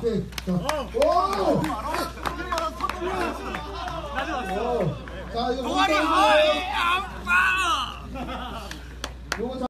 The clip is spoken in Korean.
오케이. 자, 오! 자, 이거 동아리, 아이, 아빠! 요거